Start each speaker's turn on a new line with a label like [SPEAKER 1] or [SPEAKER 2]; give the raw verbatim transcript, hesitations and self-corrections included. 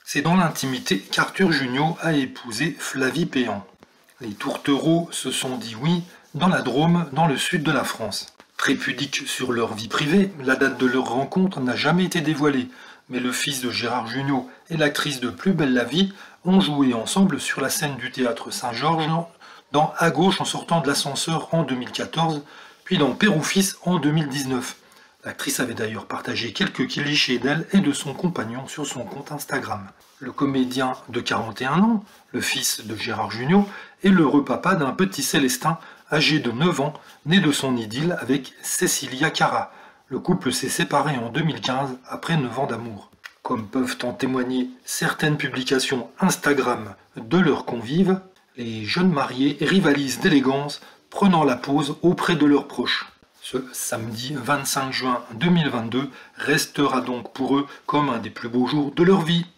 [SPEAKER 1] C'est dans l'intimité qu'Arthur Jugnot a épousé Flavie Péan. Les tourtereaux se sont dit oui dans la Drôme, dans le sud de la France. Très pudiques sur leur vie privée, la date de leur rencontre n'a jamais été dévoilée, mais le fils de Gérard Jugnot et l'actrice de Plus belle la vie ont joué ensemble sur la scène du théâtre Saint-Georges dans À gauche en sortant de l'ascenseur en deux mille quatorze, puis dans Père ou Fils en deux mille dix-neuf. L'actrice avait d'ailleurs partagé quelques clichés d'elle et de son compagnon sur son compte Instagram. Le comédien de quarante et un ans, le fils de Gérard Jugnot, est l'heureux papa d'un petit Célestin âgé de neuf ans, né de son idylle avec Cécilia Cara. Le couple s'est séparé en deux mille quinze après neuf ans d'amour. Comme peuvent en témoigner certaines publications Instagram de leurs convives, les jeunes mariés rivalisent d'élégance, prenant la pose auprès de leurs proches. Ce samedi vingt-cinq juin deux mille vingt-deux restera donc pour eux comme un des plus beaux jours de leur vie.